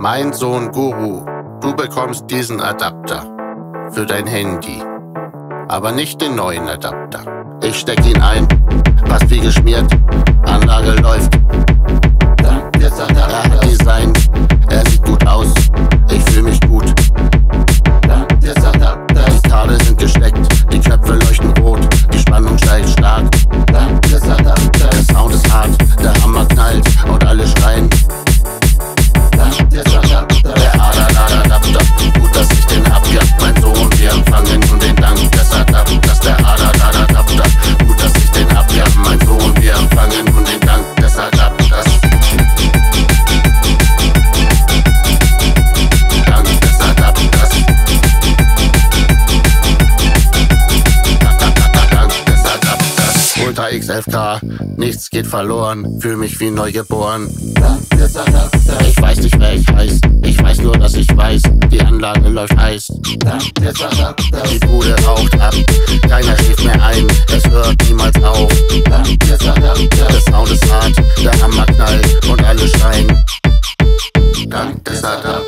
Mein Sohn Guru, du bekommst diesen Adapter für dein Handy, aber nicht den neuen Adapter. Ich steck ihn ein, passt wie geschmiert, Anlage läuft. Er hat Design, er sieht gut aus, ich fühl mich gut. Die Kabel sind gesteckt, die Köpfe leuchten rot, die Spannung steigt stark. Der Sound ist hart, der Hammer knallt und alle schreien. Der Adapter, gut, dass ich den hab, ja, mein Sohn, wir empfangen nun den Dank des Adapters. Der Adapter, gut, dass ich den hab, ja, mein Sohn, wir empfangen nun den Dank des Adapters. Dank des Adapters. Dank des Adapters. Ultra X11K, nichts geht verloren, fühl mich wie neugeboren. Ich weiß nicht, wer ich heiß, ich weiß nur, dass ich weiß, die Anlage läuft heiß. Die Bude raucht ab, keiner schläft mehr ein, es hört niemals auf. Der Sound ist hart, der Hammer knallt und alle schreien. Dank des Adapters.